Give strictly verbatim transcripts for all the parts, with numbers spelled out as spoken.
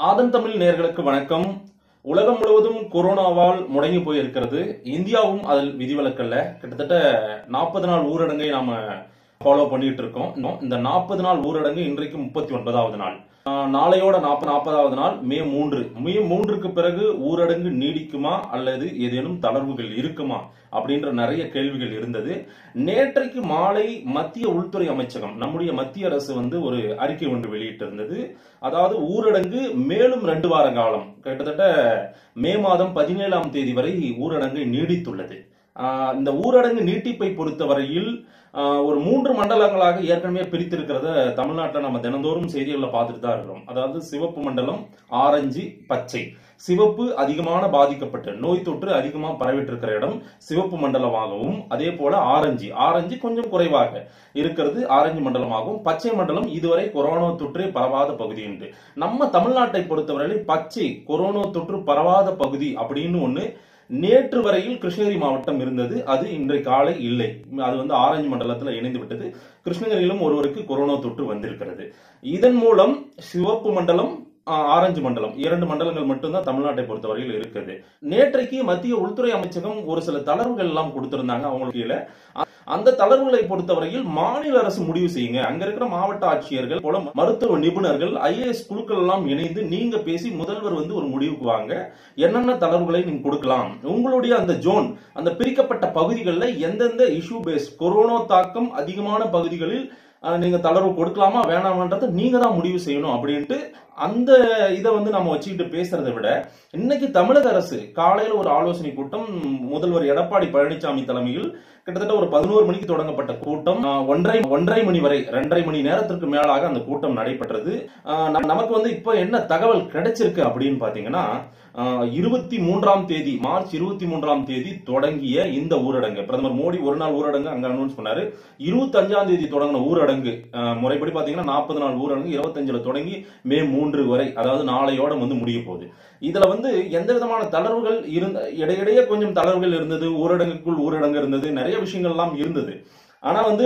ஆதன் தமிழ் நேயர்களுக்கு வணக்கம். உலகம் முழுவதும் கொரோனாவால் முடங்கி போயிருக்கிறது. இந்தியாவும் அதில் விதிவிலக்கல்ல. கிட்டத்தட்ட நாற்பது நாள் ஊரடங்கை நாம ஃபாலோ பண்ணிட்டு இருக்கோம். இந்த நாற்பது நாள் ஊரடங்கு இன்றைக்கு முப்பத்தி ஒன்பதாவது நாள். நாளையோட நாற்பதாவது நாள் மே மூன்று. மே மூன்றுக்கு பிறகு ஊரடங்கு நீடிக்குமா அல்லது ஏதேனும் தளர்வுகள் இருக்குமா அப்படின்ற நிறைய கேள்விகள் இருந்தது. நேற்றைக்கு மாலை மத்திய உள்துறை அமைச்சகம், நம்முடைய மத்திய அரசு வந்து ஒரு அறிக்கை ஒன்று வெளியிட்டிருந்தது. அதாவது ஊரடங்கு மேலும் ரெண்டு வார காலம், கிட்டத்தட்ட மே மாதம் பதினேழாம் தேதி வரை ஊரடங்கு நீடித்துள்ளது. இந்த ஊரடங்கு நீட்டிப்பை பொறுத்தவரையில் ஒரு மூன்று மண்டலங்களாக ஏற்கனவே பிரித்திருக்கிறத தமிழ்நாட்டில் நம்ம தினந்தோறும் செய்திகளில் பார்த்துட்டு தான் இருக்கிறோம். அதாவது சிவப்பு மண்டலம், ஆரஞ்சு, பச்சை. சிவப்பு அதிகமான பாதிக்கப்பட்ட நோய் தொற்று அதிகமாக பரவிட்டு இருக்கிற இடம் சிவப்பு மண்டலமாகவும், அதே போல ஆரஞ்சு ஆரஞ்சு கொஞ்சம் குறைவாக இருக்கிறது ஆரஞ்சு மண்டலமாகவும், பச்சை மண்டலம் இதுவரை கொரோனா தொற்று பரவாத பகுதி உண்டு. நம்ம தமிழ்நாட்டை பொறுத்தவரையில் பச்சை கொரோனா தொற்று பரவாத பகுதி அப்படின்னு ஒண்ணு நேற்று வரையில் கிருஷ்ணகிரி மாவட்டம் இருந்தது. அது இன்றைய காலை இல்லை. அது வந்து ஆரஞ்சு மண்டலத்தில் இணைந்து விட்டது. கிருஷ்ணகிரியிலும் ஒருவருக்கு கொரோனா தொற்று வந்திருக்கிறது. இதன் மூலம் சிவப்பு மண்டலம், ஆரஞ்சு மண்டலம் இரண்டு மண்டலங்கள் மட்டும்தான் தமிழ்நாட்டை பொறுத்தவரையில் இருக்குது. நேற்றைக்கு மத்திய உள்துறை அமைச்சகம் ஒரு சில தளர்வுகள் எல்லாம் கொடுத்திருந்தாங்க. அவங்களுக்கு அந்த தளர்வுகளை பொறுத்தவரையில் மாநில அரசு முடிவு செய்யுங்க. அங்க இருக்கிற மாவட்ட ஆட்சியர்கள் போல மருத்துவ நிபுணர்கள், ஐஏஎஸ் குழுக்கள் எல்லாம் இணைந்து நீங்க பேசி முதல்வர் வந்து ஒரு முடிவுக்கு வாங்க. என்னென்ன தளர்வுகளை நீங்க கொடுக்கலாம், உங்களுடைய அந்த ஜோன், அந்த பிரிக்கப்பட்ட பகுதிகளில் எந்தெந்த இஷ்யூ பேஸ் கொரோனா தாக்கம் அதிகமான பகுதிகளில் நீங்க தளர்வு கொடுக்கலாமா வேணாமன்றதை நீங்க தான் முடிவு செய்யணும் அப்படின்ட்டு அந்த இதை வந்து நம்ம வச்சுக்கிட்டு பேசுறதை விட, இன்னைக்கு தமிழக அரசு காலையில் ஒரு ஆலோசனை கூட்டம் முதல்வர் எடப்பாடி பழனிசாமி தலைமையில் கிட்டத்தட்ட ஒரு பதினோரு மணிக்கு தொடங்கப்பட்ட கூட்டம் ஒன்றரை ஒன்றரை மணி வரை ரெண்டரை மணி நேரத்திற்கு மேலாக அந்த கூட்டம் நடைபெற்றது. நமக்கு வந்து இப்ப என்ன தகவல் கிடைச்சிருக்கு அப்படின்னு பாத்தீங்கன்னா, இருபத்தி மூன்றாம் தேதி மார்ச் இருபத்தி மூன்றாம் தேதி தொடங்கிய இந்த ஊரடங்கு, பிரதமர் மோடி ஒரு நாள் ஊரடங்கு அங்க அனௌன்ஸ் பண்ணாரு. இருபத்தி அஞ்சாம் தேதி தொடங்கின ஊரடங்கு முறைப்படி பாத்தீங்கன்னா நாற்பது நாள் ஊரடங்கு இருபத்தி அஞ்சுல தொடங்கி மே மூன்று வரை, அதாவது நாளையோட வந்து முடிய போகுது. இதுல வந்து எந்த விதமான தளர்வுகள் இருந்த, இடையிடையே கொஞ்சம் தளர்வுகள் இருந்தது, ஊரடங்குக்குள் ஊரடங்கு இருந்தது, நிறைய விஷயங்கள் எல்லாம் இருந்தது. ஆனா வந்து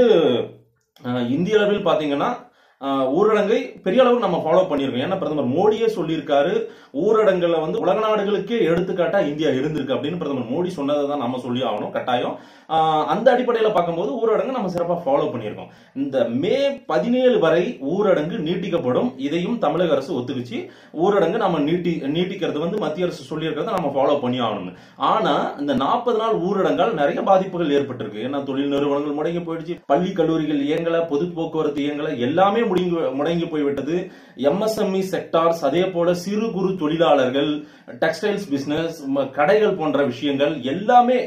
இந்திய அளவில் பாத்தீங்கன்னா ஊரடங்கை பெரிய அளவு நம்ம ஃபாலோ பண்ணிருக்கோம். ஏன்னா பிரதமர் மோடியே சொல்லியிருக்காரு, ஊரடங்குல வந்து உலக நாடுகளுக்கே எடுத்துக்காட்டா இந்தியா இருந்திருக்கு அப்படின்னு பிரதமர் மோடி சொன்னதை தான் நம்ம சொல்லி ஆகணும் கட்டாயம். அந்த அடிப்படையில் பார்க்கும்போது ஊரடங்கு நம்ம சிறப்பாக ஃபாலோ பண்ணியிருக்கோம். இந்த மே பதினேழு வரை ஊரடங்கு நீட்டிக்கப்படும். இதையும் தமிழக அரசு ஒத்துக்குச்சு. ஊரடங்கு நம்ம நீட்டி நீட்டிக்கிறது வந்து மத்திய அரசு சொல்லியிருக்கிறத நம்ம ஃபாலோ பண்ணி ஆகணும். ஆனா இந்த நாற்பது நாள் ஊரடங்கால் நிறைய பாதிப்புகள் ஏற்பட்டிருக்கு. ஏன்னா தொழில் நிறுவனங்கள் முடங்கி போயிடுச்சு, பள்ளி கல்லூரிகள் இயங்கல, பொது போக்குவரத்து இயங்கல, எல்லாமே முடங்கி போய்விட்டது. எம்எஸ்எம்இ செக்டார்ஸ், அதே போல சிறு குறு தொழிலாளர்கள், டெக்ஸ்டைல்ஸ் பிசினஸ், கடைகள் போன்ற விஷயங்கள் எல்லாமே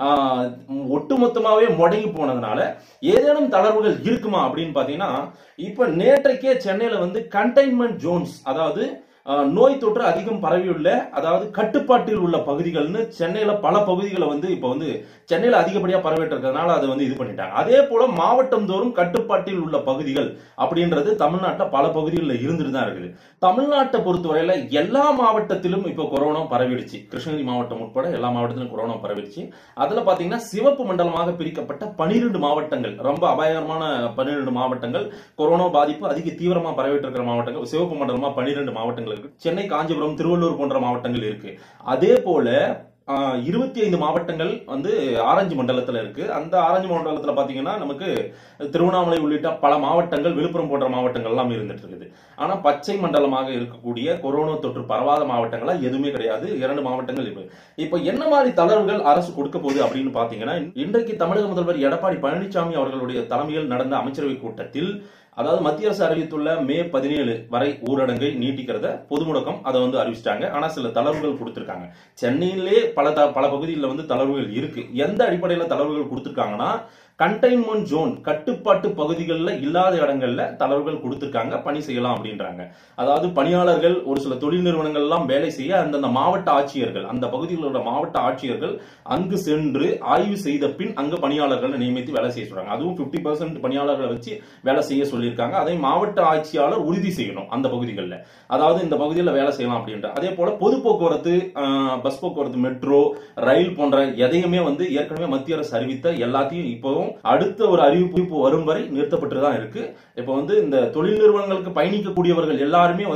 ஒட்டுமொத்தமாவே முடங்கி போனதுனால ஏதேனும் தளர்வுகள் இருக்குமா அப்படின்னு பாத்தீங்கன்னா, இப்ப நேற்றைக்கே சென்னையில வந்து கண்டெய்ன்மெண்ட் ஜோன்ஸ், அதாவது நோய் தொற்று அதிகம் பரவியுள்ள, அதாவது கட்டுப்பாட்டில் உள்ள பகுதிகள்னு சென்னையில பல பகுதிகளை வந்து இப்ப வந்து சென்னையில அதிகப்படியா பரவிட்டு இருக்கிறதுனால அதை வந்து இது பண்ணிட்டாங்க. அதே போல மாவட்டம் தோறும் கட்டுப்பாட்டில் உள்ள பகுதிகள் அப்படின்றது தமிழ்நாட்டில் பல பகுதிகளில் இருந்துட்டு தான் இருக்குது. தமிழ்நாட்டை பொறுத்தவரையில எல்லா மாவட்டத்திலும் இப்ப கொரோனா பரவிடுச்சு. கிருஷ்ணகிரி மாவட்டம் உட்பட எல்லா மாவட்டத்திலும் கொரோனா பரவிடுச்சு. அதுல பாத்தீங்கன்னா சிவப்பு மண்டலமாக பிரிக்கப்பட்ட பனிரெண்டு மாவட்டங்கள், ரொம்ப அபாயகரமான பன்னிரண்டு மாவட்டங்கள், கொரோனா பாதிப்பு அதிக தீவிரமா பரவிட்டு இருக்கிற மாவட்டங்கள் சிவப்பு மண்டலமா பனிரெண்டு மாவட்டங்கள். சென்னை, காஞ்சிபுரம், திருவள்ளூர் போன்ற மாவட்டங்கள் இருக்கு. அதே போல இருபத்தி ஐந்து மாவட்டங்கள் வந்து ஆரஞ்சு மண்டலத்தில் இருக்கு. அந்த ஆரஞ்சு மண்டலத்தில் பாத்தீங்கன்னா நமக்கு திருவண்ணாமலை உள்ளிட்ட பல மாவட்டங்கள், விழுப்புரம் போன்ற மாவட்டங்கள் எல்லாம் இருந்துட்டு இருக்குது. ஆனா பச்சை மண்டலமாக இருக்கக்கூடிய கொரோனா தொற்று பரவாத மாவட்டங்களா எதுவுமே கிடையாது. இரண்டு மாவட்டங்கள் இருக்கு. இப்ப என்ன மாதிரி தளர்வுகள் அரசு கொடுக்க போகுது அப்படின்னு பாத்தீங்கன்னா, இன்றைக்கு தமிழக முதல்வர் எடப்பாடி பழனிசாமி அவர்களுடைய தலைமையில் நடந்த அமைச்சரவை கூட்டத்தில், அதாவது மத்திய அரசு அறிவித்துள்ள மே பதினேழு வரை ஊரடங்கை நீட்டிக்கிறத பொது முடக்கம் அதை வந்து அறிவிச்சிட்டாங்க. ஆனா சில தளர்வுகள் கொடுத்திருக்காங்க. சென்னையிலே பல பல பகுதிகளில் வந்து தளர்வுகள் இருக்கு. எந்த அடிப்படையில் தளர்வுகள் கொடுத்திருக்காங்கன்னா, கண்டெய்ன்மெண்ட் ஜோன், கட்டுப்பாட்டு பகுதிகளில் இல்லாத இடங்கள்ல தளர்வுகள் கொடுத்திருக்காங்க, பணி செய்யலாம் அப்படின்றாங்க. அதாவது பணியாளர்கள், ஒரு சில தொழில் நிறுவனங்கள் எல்லாம் வேலை செய்ய அந்தந்த மாவட்ட ஆட்சியர்கள், அந்த பகுதிகளோட மாவட்ட ஆட்சியர்கள் அங்கு சென்று ஆய்வு செய்த பின் அங்கு பணியாளர்களை நியமித்து வேலை செய்ய சொல்றாங்க. அதுவும் பிப்டி பர்சன்ட் பணியாளர்களை வச்சு வேலை செய்ய சொல்லியிருக்காங்க. அதை மாவட்ட ஆட்சியாளர் உறுதி செய்யணும் அந்த பகுதிகளில், அதாவது இந்த பகுதியில் வேலை செய்யலாம் அப்படின்ற. அதே போல பொது போக்குவரத்து, பஸ் போக்குவரத்து, மெட்ரோ, ரயில் போன்ற எதையுமே வந்து ஏற்கனவே மத்திய அரசு அறிவித்த எல்லாத்தையும் இப்போ அடுத்த ஒரு அறிவிப்பு வரும் வரை நிறுத்தப்பட்டு தான் இருக்கு. இப்போ வந்து இந்த தொழில் நிறுவனங்களுக்கு பயணிக்கக்கூடியவர்கள் எல்லாருமே வந்து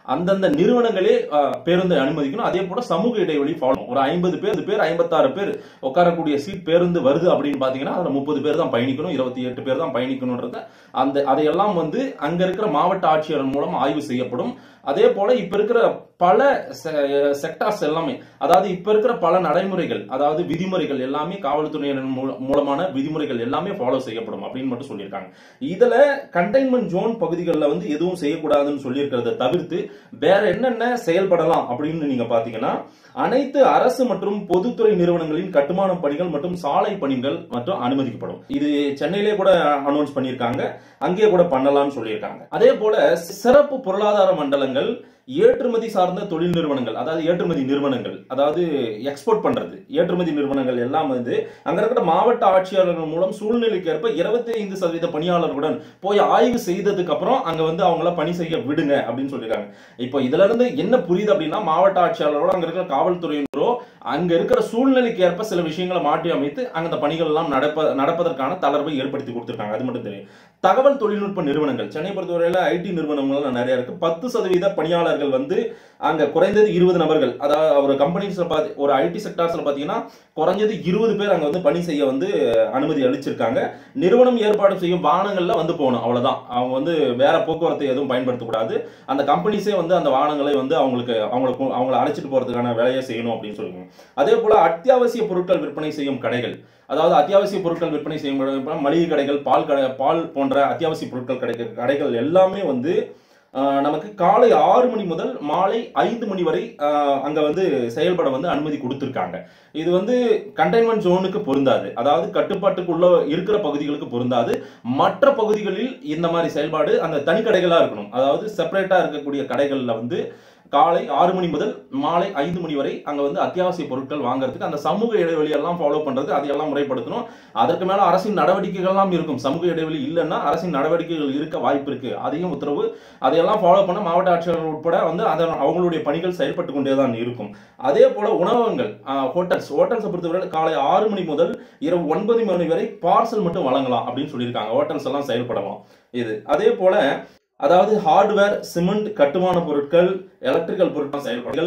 அந்தந்த நிறுவனங்களே பேருந்தை அனுமதிக்கணும். அதே போல சமூக இடைவெளி ஃபாலோ. ஒரு ஐம்பது பேர் பேர் ஐம்பத்தாறு பேர் உட்காரக்கூடிய சீட் பேருந்து வருது அப்படின்னு பாத்தீங்கன்னா அதுல முப்பது பேர் தான் பயணிக்கணும், இருபத்தி எட்டு பேர் தான் பயணிக்கணும்ன்றத அந்த அதையெல்லாம் வந்து அங்க இருக்கிற மாவட்ட ஆட்சியர் மூலம் ஆய்வு செய்யப்படும். அதே போல இப்ப இருக்கிற பல செக்டார்ஸ் எல்லாமே, அதாவது இப்ப இருக்கிற பல நடைமுறைகள், அதாவது விதிமுறைகள் எல்லாமே காவல்துறையினர் மூலமான விதிமுறைகள் எல்லாமே ஃபாலோ செய்யப்படும் அப்படின்னு மட்டும் சொல்லியிருக்காங்க. இதுல கண்டெய்ன்மெண்ட் ஜோன் பகுதிகளில் வந்து எதுவும் செய்யக்கூடாதுன்னு சொல்லியிருக்கிறத தவிர்த்து வேற என்னென்ன செயல்படலாம் அப்படின்னு நீங்க பாத்தீங்கன்னா, அனைத்து அரசு மற்றும் பொதுத்துறை நிறுவனங்களின் கட்டுமான பணிகள் மற்றும் சாலை பணிகள் மற்றும் அனுமதிக்கப்படும். இது சென்னையிலே கூட அனௌன்ஸ் பண்ணியிருக்காங்க, அங்கே கூட பண்ணலாம்னு சொல்லியிருக்காங்க. அதே போல சிறப்பு பொருளாதார மண்டலங்கள், ஏற்றுமதி சார்ந்த தொழில் நிறுவனங்கள், அதாவது ஏற்றுமதி நிறுவனங்கள், அதாவது எக்ஸ்போர்ட் பண்றது ஏற்றுமதி நிறுவனங்கள் எல்லாம் வந்து அங்க இருக்கிற மாவட்ட ஆட்சியாளர்கள் மூலம் சூழ்நிலைக்கு ஏற்ப இருபத்தி ஐந்து சதவீத பணியாளர்களுடன் போய் ஆய்வு செய்ததுக்கு அப்புறம் அங்க வந்து அவங்கள பணி செய்ய விடுங்க அப்படின்னு சொல்லியிருக்காங்க. இப்போ இதுல இருந்து என்ன புரியுது அப்படின்னா, மாவட்ட ஆட்சியாளரோட அங்க இருக்கிற காவல்துறையினரோ அங்க இருக்கிற சூழ்நிலைக்கு ஏற்ப சில விஷயங்களை மாற்றி அமைத்து அங்க அந்த பணிகள் எல்லாம் நடப்ப நடப்பதற்கான தளர்வை ஏற்படுத்தி கொடுத்திருக்காங்க. அது மட்டும் தெரியும். தகவல் தொழில்நுட்ப நிறுவனங்கள், சென்னை பொறுத்தவரையில ஐடி நிறுவனங்கள் நிறைய இருக்கு. பத்து சதவீத பணியாளர்கள் வந்து அங்க குறைந்தது இருபது நபர்கள், அதாவது ஒரு கம்பெனிஸ்ல ஒரு ஐடி செக்டார்ஸ்ல பாத்தீங்கன்னா குறைஞ்சது இருபது பேர் அங்க வந்து பணி செய்ய வந்து அனுமதி அளிச்சிருக்காங்க. நிறுவனம் ஏற்பாடு செய்யும் வாகனங்கள்ல வந்து போகணும், அவ்வளவுதான். அவங்க வந்து வேற போக்குவரத்து எதுவும் பயன்படுத்தக்கூடாது. அந்த கம்பெனிஸே வந்து அந்த வாகனங்களை வந்து அவங்களுக்கு அவங்களுக்கு அவங்களை அழைச்சிட்டு போறதுக்கான வேலையை செய்யணும் அப்படின்னு சொல்லுவாங்க. அதே போல அத்தியாவசிய பொருட்கள் விற்பனை செய்யும் கடைகள், அதாவது அத்தியாவசிய பொருட்கள் விற்பனை செய்யும் மளிகை கடைகள், பால் கடை பால் போன்ற அத்தியாவசிய பொருட்கள் கிடைக்கிற கடைகள் எல்லாமே வந்து நமக்கு காலை ஆறு மணி முதல் மாலை ஐந்து மணி வரை அங்க வந்து செயல்பட வந்து அனுமதி கொடுத்திருக்காங்க. இது வந்து கண்டெய்ன்மெண்ட் ஜோனுக்கு பொருந்தாது, அதாவது கட்டுப்பாட்டுக்குள்ள இருக்கிற பகுதிகளுக்கு பொருந்தாது. மற்ற பகுதிகளில் இந்த மாதிரி செயல்பாடு அந்த தனி கடைகளா இருக்கணும். அதாவது செப்பரேட்டா இருக்கக்கூடிய கடைகள்ல வந்து காலை ஆறு மணி முதல் மாலை ஐந்து மணி வரை அங்க வந்து அத்தியாவசிய பொருட்கள் வாங்குறதுக்கு அந்த சமூக இடைவெளி எல்லாம் ஃபாலோ பண்றது, அதையெல்லாம் முறைப்படுத்தணும். அதற்கு மேல அரசின் நடவடிக்கைகள் எல்லாம் இருக்கும். சமூக இடைவெளி இல்லைன்னா அரசின் நடவடிக்கைகள் இருக்க வாய்ப்பு இருக்கு, அதையும் உத்தரவு. அதையெல்லாம் ஃபாலோ பண்ண மாவட்ட ஆட்சியர்கள் உட்பட வந்து அவங்களுடைய பணிகள் செயல்பட்டு கொண்டேதான் இருக்கும். அதே போல உணவகங்கள், ஹோட்டல்ஸ் ஹோட்டல்ஸை பொறுத்தவரை காலை ஆறு மணி முதல் இரவு ஒன்பது மணி வரை பார்சல் மட்டும் வழங்கலாம் அப்படின்னு சொல்லியிருக்காங்க. ஹோட்டல்ஸ் எல்லாம் செயல்படலாம் இது. அதே போல அதாவது ஹார்ட்வேர், சிமெண்ட், கட்டுமான பொருட்கள், எலக்ட்ரிக்கல் பொருட்கள் செயல்பாடுகள்,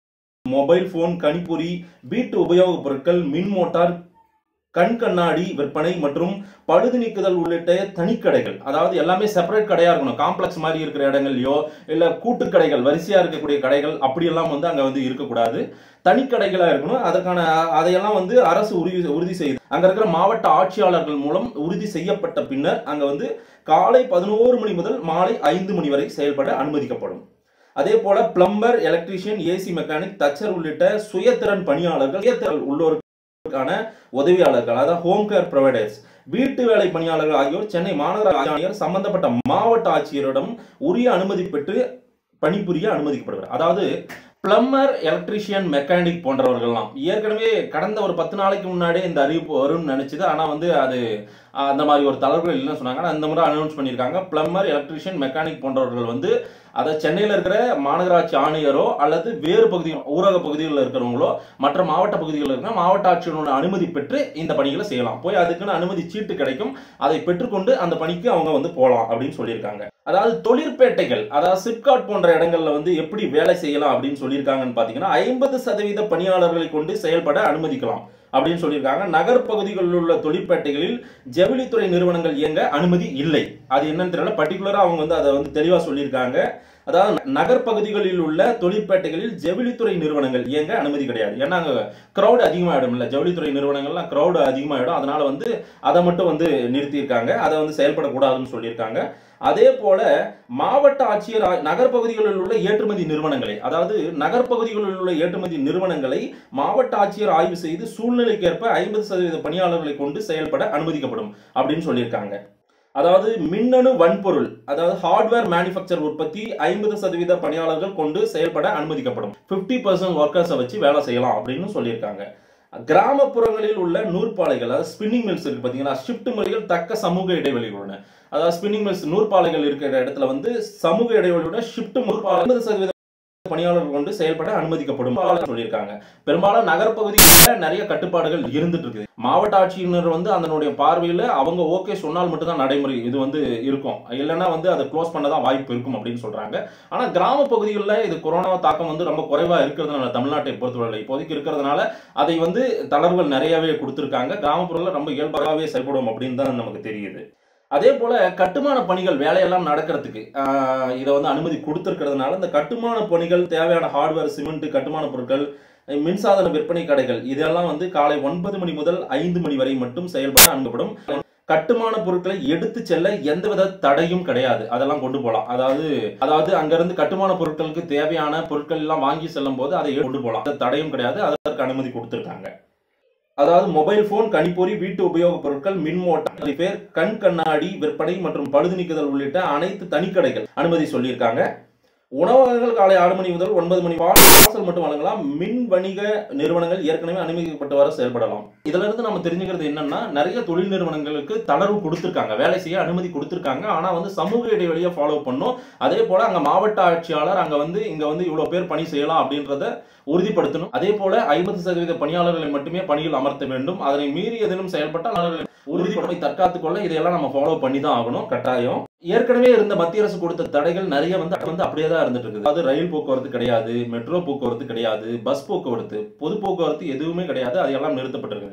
மொபைல் போன், கணிப்பொறி, வீட்டு உபயோக பொருட்கள், மின் மோட்டார், கண் கண்ணாடி விற்பனை மற்றும் பழுது நீக்குதல் உள்ளிட்ட தனிக்கடைகள், அதாவது எல்லாமே செப்பரேட் கடையா இருக்கணும். காம்ப்ளெக்ஸ் மாதிரி இருக்கிற இடங்கள்லயோ இல்ல கூட்டு கடைகள், வரிசையா இருக்கக்கூடிய கடைகள் அப்படியெல்லாம் வந்து அங்க வந்து இருக்கக்கூடாது. தனிக்கடைகளா இருக்கணும். அதற்கான அதையெல்லாம் வந்து அரசு உறுதி உறுதி செய்து அங்க இருக்கிற மாவட்ட ஆட்சியாளர்கள் மூலம் உறுதி செய்யப்பட்ட பின்னர் அங்க வந்து காலை பதினோரு மணி முதல் மாலை ஐந்து மணி வரை செயல்பட அனுமதிக்கப்படும். அதே போல பிளம்பர், எலக்ட்ரீஷியன், ஏசி மெக்கானிக், தச்சர் உள்ளிட்ட சுயத்திறன் பணியாளர்கள், சுயத்திறன் உள்ளோருக்கான உதவியாளர்கள், அதாவது ஹோம் கேர் ப்ரொவைடர்ஸ், வீட்டு வேலை பணியாளர்கள் ஆகியோர் சென்னை மாநகர ஆணையர் சம்பந்தப்பட்ட மாவட்ட ஆட்சியரிடம் உரிய அனுமதி பெற்று பணிபுரிய அனுமதிக்கப்படுவார். அதாவது பிளம்பர், எலக்ட்ரீஷியன், மெக்கானிக் போன்றவர்கள்லாம் ஏற்கனவே கடந்த ஒரு பத்து நாளைக்கு முன்னாடியே இந்த அறிவிப்பு வரும்னு நினைச்சது. ஆனா வந்து அது அந்த மாதிரி ஒரு தளர்வுகள் இல்லைன்னு சொன்னாங்க. அந்த முறை அனௌன்ஸ் பண்ணியிருக்காங்க. பிளம்பர், எலக்ட்ரீஷியன், மெக்கானிக் போன்றவர்கள் வந்து அதை சென்னையில் இருக்கிற மாநகராட்சி ஆணையரோ அல்லது வேறு பகுதி ஊரக பகுதிகளில் இருக்கிறவங்களோ மற்ற மாவட்ட பகுதிகளில் இருக்கிற மாவட்ட ஆட்சியரோட அனுமதி பெற்று இந்த பணிகளை செய்யலாம். போய் அதுக்குன்னு அனுமதி சீட்டு கிடைக்கும், அதை பெற்றுக்கொண்டு அந்த பணிக்கு அவங்க வந்து போகலாம் அப்படின்னு சொல்லியிருக்காங்க. அதாவது தொழிற்பேட்டைகள், அதாவது சிப்காட் போன்ற இடங்கள்ல வந்து எப்படி வேலை செய்யலாம் அப்படின்னு சொல்லியிருக்காங்கன்னு பாத்தீங்கன்னா, ஐம்பது சதவீத பணியாளர்களை கொண்டு செயல்பட அனுமதிக்கலாம் அப்படின்னு சொல்லியிருக்காங்க. நகர் பகுதிகளில் உள்ள தொழிற்பேட்டைகளில் ஜவுளித்துறை நிறுவனங்கள் இயங்க அனுமதி இல்லை. அது என்னன்னு தெரியல, பர்டிகுலரா அவங்க வந்து அதை வந்து தெளிவா சொல்லியிருக்காங்க. அதாவது நகர் பகுதிகளில் உள்ள தொழிற்பேட்டைகளில் ஜவுளித்துறை நிறுவனங்கள் இயங்க அனுமதி கிடையாது. ஏன்னா அங்க கிரௌட் அதிகமாயிடும் இல்ல, ஜவுளித்துறை நிறுவனங்கள்லாம் கிரௌட் அதிகமாயிடும். அதனால வந்து அதை மட்டும் வந்து நிறுத்தியிருக்காங்க, அதை வந்து செயல்படக்கூடாதுன்னு சொல்லியிருக்காங்க. அதே போல மாவட்ட ஆட்சியர் நகர்பகுதிகளில் உள்ள ஏற்றுமதி நிறுவனங்களை, அதாவது நகர்பகுதிகளில் உள்ள ஏற்றுமதி நிறுவனங்களை மாவட்ட ஆட்சியர் ஆய்வு செய்து சூழ்நிலைக்கேற்ப ஐம்பது சதவீத பணியாளர்களை கொண்டு செயல்பட அனுமதிக்கப்படும் அப்படின்னு சொல்லியிருக்காங்க. அதாவது மின்னணு வன்பொருள், அதாவது ஹார்ட்வேர் மேனுஃபேக்சர் உற்பத்தி ஐம்பது சதவீத பணியாளர்கள் கொண்டு செயல்பட அனுமதிக்கப்படும். பிப்டி பர்சன்ட் ஒர்க்கர்ஸை வச்சு வேலை செய்யலாம் அப்படின்னு சொல்லியிருக்காங்க. கிராமப்புறங்களில் உள்ள நூற்பாலைகள், அதாவது ஸ்பின்னிங் மில்ஸ் இருக்கு பாத்தீங்கன்னா, ஷிஃப்ட் முறைகள் தக்க சமூக இடைவெளிகளுடன், அதாவது ஸ்பின்னிங் மில்ஸ் நூற்பாலைகள் இருக்கிற இடத்துல வந்து சமூக இடைவெளியுடன் ஷிஃப்ட் நூற்பாலை ஐம்பது சதவீத பணியாளர்கள் கொண்டு செயல்பட அனுமதிக்கப்படும் சொல்லியிருக்காங்க. பெரும்பாலும் நகர்பகுதிகளில் நிறைய கட்டுப்பாடுகள் இருந்துட்டு இருக்கு. மாவட்ட ஆட்சியினர் வந்து அதனுடைய பார்வையில் அவங்க ஓகே சொன்னால் மட்டும்தான் நடைமுறை இது வந்து இருக்கும், இல்லைன்னா வந்து அதை க்ளோஸ் பண்ண தான் வாய்ப்பு இருக்கும் அப்படின்னு சொல்றாங்க. ஆனால் கிராம பகுதிகளில் இது கொரோனா தாக்கம் வந்து ரொம்ப குறைவா இருக்கிறதுனால தமிழ்நாட்டை பொறுத்தவரை இப்போதைக்கு இருக்கிறதுனால அதை வந்து தளர்வுகள் நிறையவே கொடுத்துருக்காங்க. கிராமப்புறங்களில் ரொம்ப இயல்பாகவே செயல்படும் அப்படின்னு தான் நமக்கு தெரியுது. அதே போல கட்டுமான பணிகள் வேலையெல்லாம் நடக்கிறதுக்கு இதை வந்து அனுமதி கொடுத்துருக்கிறதுனால இந்த கட்டுமான பணிகள் தேவையான ஹார்ட்வேர், சிமெண்ட், கட்டுமான பொருட்கள், மின்சாதன விற்பனை கடைகள் இதெல்லாம் வந்து காலை ஒன்பது மணி முதல் ஐந்து மணி வரை மட்டும் செயல்பட அனுப்பப்படும். கட்டுமான பொருட்களை எடுத்து செல்ல எந்தவித தடையும் கிடையாது, அதெல்லாம் கொண்டு போகலாம். அதாவது அதாவது அங்கிருந்து கட்டுமான பொருட்களுக்கு தேவையான பொருட்கள் எல்லாம் வாங்கி செல்லும் போது அதை கொண்டு போகலாம், தடையும் கிடையாது, அதற்கு அனுமதி கொடுத்துருக்காங்க. அதாவது மொபைல் போன், கணிப்பொறி, வீட்டு உபயோகப் பொருட்கள், மின் மோட்டார் ரிப்பேர், கண் கண்ணாடி விற்பனை மற்றும் பழுது நீக்குதல் உள்ளிட்ட அனைத்து தனிக்கடைகள் அனுமதி சொல்லியிருக்காங்க. உணவகங்கள் காலை ஆறு மணி முதல் ஒன்பது மணி பார்சல் மட்டும் வழங்கலாம். மின் வணிக நிறுவனங்கள் ஏற்கனவே அனுமதிக்கப்பட்டு வர செயல்படலாம். இதுல இருந்து நம்ம தெரிஞ்சுக்கிறது என்னன்னா, நிறைய தொழில் நிறுவனங்களுக்கு தளர்வு கொடுத்திருக்காங்க, வேலை செய்ய அனுமதி கொடுத்திருக்காங்க. ஆனா வந்து சமூக இடைவெளியை ஃபாலோ பண்ணும். அதே போல அங்க மாவட்ட ஆட்சியாளர் அங்க வந்து இங்க வந்து இவ்வளவு பேர் பணி செய்யலாம் அப்படின்றத உறுதிப்படுத்தணும். அதே போல ஐம்பது சதவீத பணியாளர்களை மட்டுமே பணியில் அமர்த்த வேண்டும். அதனை மீறி எதிலும் செயல்பட்டால் உறுதிப்படுத்தி தற்காத்துக் கொள்ள இதையெல்லாம் நம்ம ஃபாலோ பண்ணி தான் ஆகணும், கட்டாயம். ஏற்கனவே இருந்த மத்திய அரசு கொடுத்த தடைகள் நிறைய வந்து வந்து அப்படியே தான் இருந்துட்டு இருக்குது. அது ரயில் போக்குவரத்து கிடையாது, மெட்ரோ போக்குவரத்து கிடையாது, பஸ் போக்குவரத்து, பொது போக்குவரத்து எதுவுமே கிடையாது, அதெல்லாம் நிறுத்தப்பட்டிருக்கு.